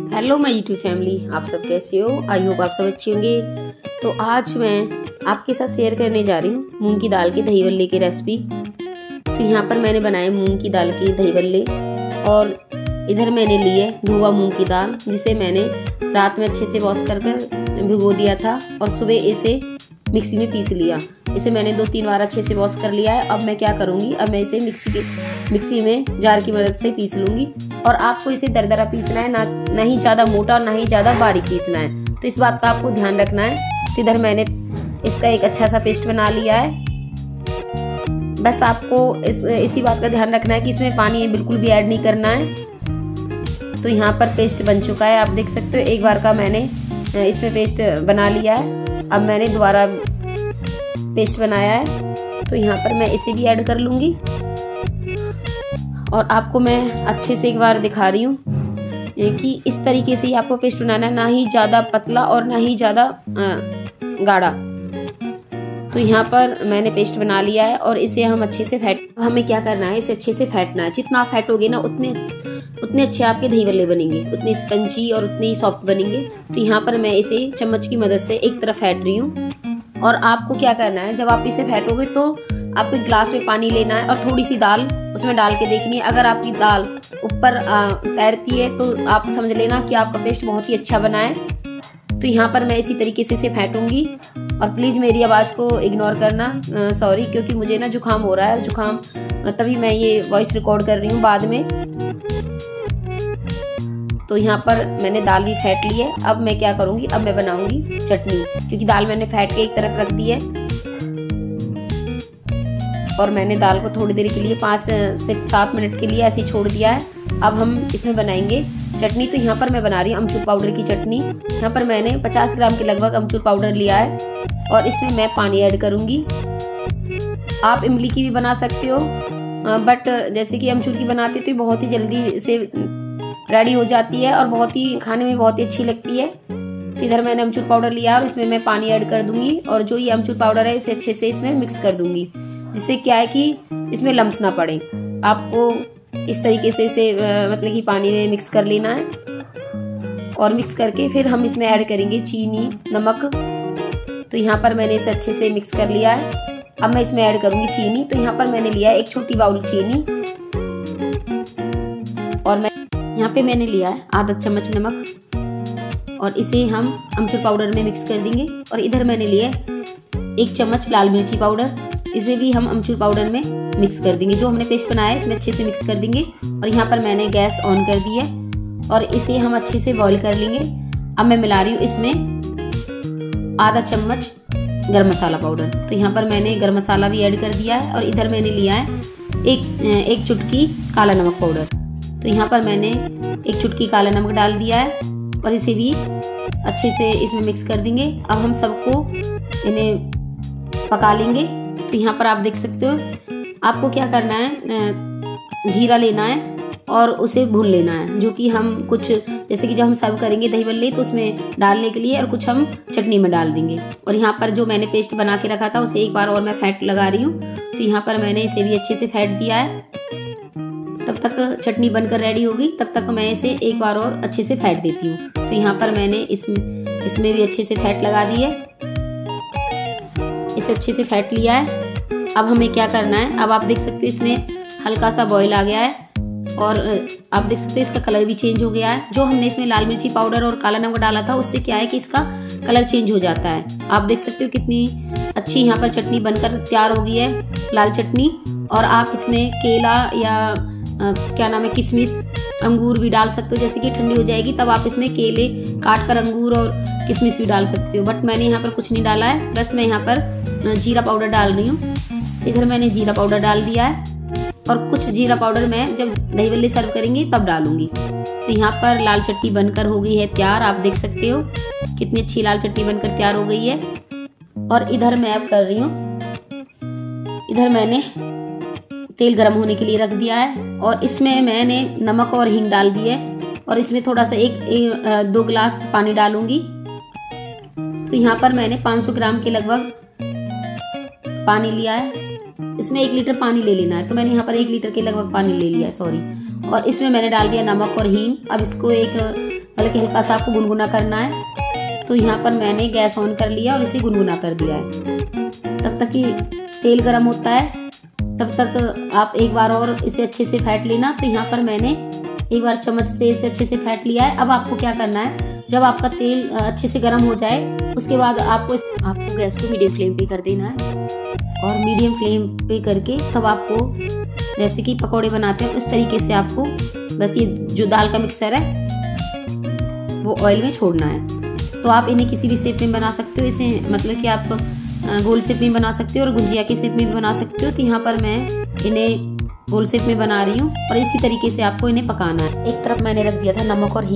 Hello my YouTube family, आप सब कैसे हो? आई होप आप सब अच्छे होंगे। तो आज मैं आपके साथ शेयर करने जा रही हूँ मूंग की दाल के दही भल्ले की रेसिपी। तो यहाँ पर मैंने बनाए मूंग की दाल के दही भल्ले और इधर मैंने लिए धुआ मूंग की दाल, जिसे मैंने रात में अच्छे से वॉश कर भिगो दिया था और सुबह इसे मिक्सी में पीस लिया। इसे मैंने 2-3 बार अच्छे से वॉश कर लिया है। अब मैं क्या करूँगी, अब मैं इसे मिक्सी में जार की मदद से पीस लूँगी। और आपको इसे दरदरा पीसना है, ना ही ज़्यादा मोटा और ना ही ज़्यादा बारीक पीसना है। तो इस बात का आपको ध्यान रखना है। तो इधर मैंने इसका एक अच्छा सा पेस्ट बना लिया है। बस आपको इसी बात का ध्यान रखना है कि इसमें पानी बिल्कुल भी ऐड नहीं करना है। तो यहाँ पर पेस्ट बन चुका है, आप देख सकते हो। एक बार का मैंने इसमें पेस्ट बना लिया है। अब मैंने दोबारा पेस्ट बनाया है, तो यहाँ पर मैं इसे भी ऐड कर लूँगी। और आपको मैं अच्छे से एक बार दिखा रही हूँ कि इस तरीके से ही आपको पेस्ट बनाना है, ना ही ज़्यादा पतला और ना ही ज़्यादा गाढ़ा। तो यहाँ पर मैंने पेस्ट बना लिया है और इसे हम अच्छे से हमें क्या करना है, इसे अच्छे से फेंटना है। जितना आप फेंटोगे ना उतने अच्छे आपके दही भल्ले बनेंगे, उतने स्पंजी और उतने ही सॉफ्ट बनेंगे। तो यहाँ पर मैं इसे चम्मच की मदद से एक तरफ फेंट रही हूँ। और आपको क्या करना है, जब आप इसे फेंटोगे तो आपको एक ग्लास में पानी लेना है और थोड़ी सी दाल उसमें डाल के देखनी है। अगर आपकी दाल ऊपर तैरती है तो आप समझ लेना कि आपका पेस्ट बहुत ही अच्छा बना है। तो यहाँ पर मैं इसी तरीके से इसे फेंटूंगी। और प्लीज़ मेरी आवाज़ को इग्नोर करना, सॉरी, क्योंकि मुझे ना जुकाम हो रहा है। जुकाम तभी मैं ये वॉइस रिकॉर्ड कर रही हूँ बाद में। तो यहाँ पर मैंने दाल भी फेंट ली है। अब मैं क्या करूँगी, अब मैं बनाऊंगी चटनी, क्योंकि दाल मैंने फेंट के एक तरफ रख दी है। और मैंने दाल को थोड़ी देर के लिए 5 से 7 मिनट के लिए ऐसे ही छोड़ दिया है। अब हम इसमें बनाएंगे चटनी। तो यहाँ पर मैं बना रही हूँ अमचूर पाउडर की चटनी। यहाँ पर मैंने 50 ग्राम के लगभग अमचूर पाउडर लिया है और इसमें मैं पानी ऐड करूँगी। आप इमली की भी बना सकते हो, बट जैसे कि अमचूर की बनाते तो बहुत ही जल्दी से रेडी हो जाती है और बहुत ही खाने में बहुत ही अच्छी लगती है। तो इधर मैंने अमचूर पाउडर लिया और इसमें मैं पानी ऐड कर दूंगी। और जो ये अमचूर पाउडर है इसे अच्छे से इसमें मिक्स कर दूंगी, जिससे क्या है कि इसमें लम्स ना पड़े। आपको इस तरीके से इसे मतलब कि पानी में मिक्स कर लेना है। और मिक्स करके फिर हम इसमें ऐड करेंगे चीनी, नमक। तो यहाँ पर मैंने इसे अच्छे से मिक्स कर लिया है। अब मैं इसमें ऐड करूंगी चीनी। तो यहाँ पर मैंने लिया है 1 छोटी बाउल चीनी। और मैं यहाँ पे मैंने लिया है आधा चम्मच नमक और इसे हम अमचूर पाउडर में मिक्स कर देंगे। और इधर मैंने लिया 1 चम्मच लाल मिर्ची पाउडर, इसे भी हम अमचूर पाउडर में मिक्स कर देंगे। जो हमने पेस्ट बनाया है इसमें अच्छे से मिक्स कर देंगे। और यहाँ पर मैंने गैस ऑन कर दी है और इसे हम अच्छे से बॉईल कर लेंगे। अब मैं मिला रही हूँ इसमें आधा चम्मच गरम मसाला पाउडर। तो यहाँ पर मैंने गरम मसाला भी ऐड कर दिया है। और इधर मैंने लिया है एक चुटकी काला नमक पाउडर। तो यहाँ पर मैंने 1 चुटकी काला नमक डाल दिया है और इसे भी अच्छे से इसमें मिक्स कर देंगे। अब हम सबको इन्हें पका लेंगे। तो यहाँ पर आप देख सकते हो, आपको क्या करना है, जीरा लेना है और उसे भून लेना है। जो कि हम कुछ जैसे कि जब हम सर्व करेंगे दही भल्ले तो उसमें डालने के लिए, और कुछ हम चटनी में डाल देंगे। और यहाँ पर जो मैंने पेस्ट बना के रखा था उसे एक बार और मैं फेंट लगा रही हूँ। तो यहाँ पर मैंने इसे भी अच्छे से फेंट दिया है। तब तक चटनी बनकर रेडी होगी, तब तक मैं इसे एक बार और अच्छे से फेंट देती हूँ। तो यहाँ पर मैंने इसमें भी अच्छे से फेंट लगा दी है। इसे अच्छे से फेंट लिया है। अब हमें क्या करना है, अब आप देख सकते हो इसमें हल्का सा बॉईल आ गया है और आप देख सकते हो इसका कलर भी चेंज हो गया है। जो हमने इसमें लाल मिर्ची पाउडर और काला नमक डाला था उससे क्या है कि इसका कलर चेंज हो जाता है। आप देख सकते हो कितनी अच्छी यहाँ पर चटनी बनकर तैयार हो गई है, लाल चटनी। और आप इसमें केला या क्या नाम है, किशमिश, अंगूर भी डाल सकते हो। जैसे कि ठंडी हो जाएगी तब आप इसमें केले काट कर अंगूर और किशमिश भी डाल सकते हो। बट मैंने यहाँ पर कुछ नहीं डाला है, बस मैं यहाँ पर जीरा पाउडर डाल रही हूँ। इधर मैंने जीरा पाउडर डाल दिया है और कुछ जीरा पाउडर मैं जब दही भल्ले सर्व करेंगे तब डालूंगी। तो यहाँ पर लाल चटनी बनकर हो गई है तैयार। आप देख सकते हो कितनी अच्छी लाल चटनी बनकर तैयार हो गई है। और इधर मैं अब कर रही हूँ, इधर मैंने तेल गर्म होने के लिए रख दिया है और इसमें मैंने नमक और हींग डाल दी है। और इसमें थोड़ा सा 2 गिलास पानी डालूंगी। तो यहाँ पर मैंने 500 ग्राम के लगभग पानी लिया है। इसमें 1 लीटर पानी ले लेना है। तो मैंने यहाँ पर 1 लीटर के लगभग पानी ले लिया है, सॉरी। और इसमें मैंने डाल दिया नमक और हींग। अब इसको एक बल्कि हल्का सा आपको गुनगुना करना है। तो यहाँ पर मैंने गैस ऑन कर लिया और इसे गुनगुना कर दिया है। तब तक कि तेल गर्म होता है तब तक आप एक बार और इसे अच्छे से फेंट लेना। तो यहाँ पर मैंने एक बार चम्मच से इसे अच्छे से फेंट लिया है। अब आपको क्या करना है, जब आपका तेल अच्छे से गर्म हो जाए उसके बाद आपको गैस को मीडियम फ्लेम पे कर देना है। और मीडियम फ्लेम पे करके तब आपको जैसे कि पकौड़े बनाते हैं उस तरीके से आपको बस ये जो दाल का मिक्सर है वो ऑयल में छोड़ना है। तो आप इन्हें किसी भी शेप में बना सकते हो। इसे मतलब कि आप गोल शेप में बना सकते हो और गुंजिया के शेप में भी बना सकते हो। तो यहाँ पर मैं इन्हें गोल शेप में बना रही हूँ और इसी तरीके से आपको इन्हें पकाना है। एक तरफ मैंने रख दिया था नमक और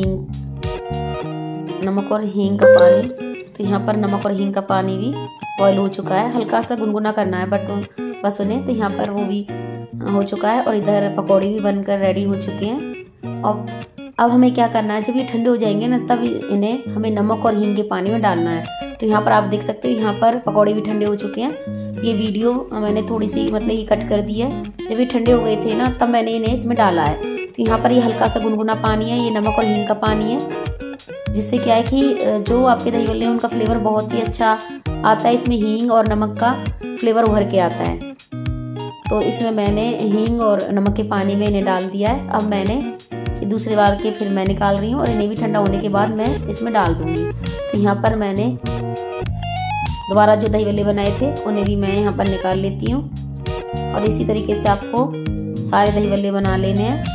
हींग का पानी। तो यहाँ पर नमक और हींग का पानी भी बॉयल हो चुका है। हल्का सा गुनगुना करना है बस उन्हें। तो यहाँ पर वो भी हो चुका है और इधर पकौड़े भी बनकर रेडी हो चुके हैं। और अब हमें क्या करना है, जब ये ठंडे हो जाएंगे ना तब इन्हें हमें नमक और हींग के पानी में डालना है। तो यहाँ पर आप देख सकते हो यहाँ पर पकौड़े भी ठंडे हो चुके हैं। ये वीडियो मैंने थोड़ी सी मतलब ये कट कर दी है। जब ये ठंडे हो गए थे ना तब मैंने इन्हें इसमें डाला है। तो यहाँ पर ये हल्का सा गुनगुना पानी है, ये नमक और हींग का पानी है, जिससे क्या है कि जो आपके दही बल्ले हैं उनका फ्लेवर बहुत ही अच्छा आता है। इसमें हींग और नमक का फ्लेवर उभर के आता है। तो इसमें मैंने हींग और नमक के पानी में इन्हें डाल दिया है। अब मैंने दूसरी बार के फिर मैं निकाल रही हूँ और इन्हें भी ठंडा होने के बाद मैं इसमें डाल दूंगी। तो यहाँ पर मैंने दोबारा जो दही बल्ले बनाए थे उन्हें भी मैं यहाँ पर निकाल लेती हूँ। और इसी तरीके से आपको सारे दही बल्ले बना लेने हैं।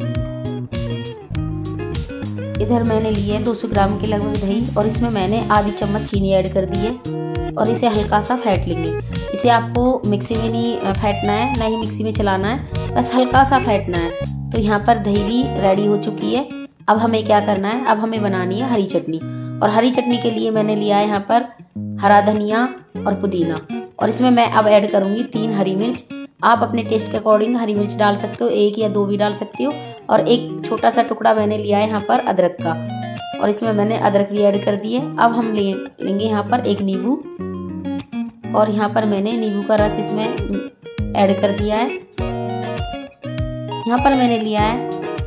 इधर मैंने लिए 200 ग्राम के लगभग दही और इसमें मैंने आधी चम्मच चीनी ऐड कर दी है और इसे हल्का सा फेंट लेंगे। इसे आपको मिक्सी में नहीं फेंटना है, ना ही मिक्सी में चलाना है, बस हल्का सा फेंटना है। तो यहाँ पर दही भी रेडी हो चुकी है। अब हमें क्या करना है, अब हमें बनानी है हरी चटनी। और हरी चटनी के लिए मैंने लिया है यहाँ पर हरा धनिया और पुदीना और इसमें मैं अब ऐड करूँगी 3 हरी मिर्च। आप अपने टेस्ट के अकॉर्डिंग हरी मिर्च डाल सकते हो, 1 या 2 भी डाल सकते हो। और एक छोटा सा टुकड़ा मैंने लिया है यहाँ पर अदरक का और इसमें मैंने अदरक भी ऐड कर दी है। अब हम लेंगे यहाँ पर 1 नींबू और यहाँ पर मैंने नींबू का रस इसमें ऐड कर दिया है। यहाँ पर मैंने लिया है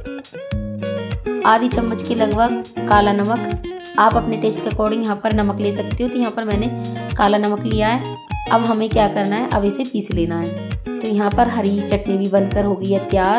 आधी चम्मच के लगभग काला नमक। आप अपने टेस्ट के अकॉर्डिंग यहाँ पर नमक ले सकते हो। तो यहाँ पर मैंने काला नमक लिया है। अब हमें क्या करना है, अब इसे पीस लेना है। तो यहाँ पर हरी चटनी भी बनकर हो गई है तैयार।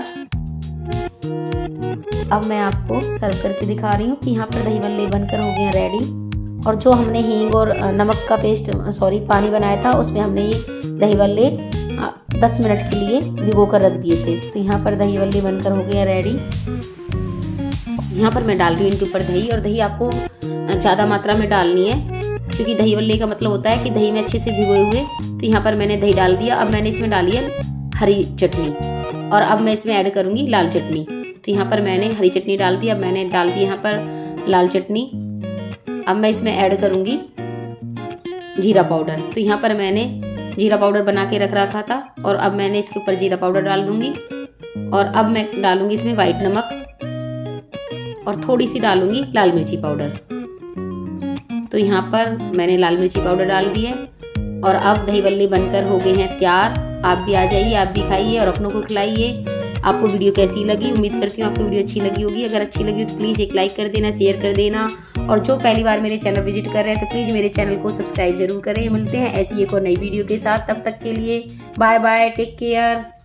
अब मैं आपको सर्व करके दिखा रही हूँ कि यहाँ पर दही बल्ले बनकर हो गए हैं रेडी। और जो हमने हींग और नमक का पानी बनाया था उसमें हमने ये दही बल्ले 10 मिनट के लिए भिगो कर रख दिए थे। तो यहाँ पर दही बल्ले बनकर हो गए हैं रेडी। यहाँ पर मैं डाल रही हूँ इनके ऊपर दही, और दही आपको ज़्यादा मात्रा में डालनी है क्योंकि दही बल्ले का मतलब होता है कि दही में अच्छे से भिगोए हुए। तो यहाँ पर मैंने दही डाल दिया। अब मैंने इसमें डाली है हरी चटनी और अब मैं इसमें ऐड करूँगी लाल चटनी। तो यहाँ पर मैंने हरी चटनी डाल दी, अब मैंने डाल दी यहाँ पर लाल चटनी। अब मैं इसमें ऐड करूँगी जीरा पाउडर। तो यहाँ पर मैंने जीरा पाउडर बना के रख रखा था और अब मैंने इसके ऊपर जीरा पाउडर डाल दूंगी। और अब मैं डालूंगी इसमें वाइट नमक और थोड़ी सी डालूंगी लाल मिर्ची पाउडर। तो यहाँ पर मैंने लाल मिर्ची पाउडर डाल दी है और अब दही बल्ले बनकर हो गए हैं तैयार। आप भी आ जाइए, आप भी खाइए और अपनों को खिलाइए। आपको वीडियो कैसी लगी, उम्मीद करती हूँ आपको वीडियो अच्छी लगी होगी। अगर अच्छी लगी हो तो प्लीज़ एक लाइक कर देना, शेयर कर देना। और जो पहली बार मेरे चैनल विजिट कर रहे हैं तो प्लीज़ मेरे चैनल को सब्सक्राइब जरूर करें। मिलते हैं ऐसी एक और नई वीडियो के साथ, तब तक के लिए बाय बाय, टेक केयर।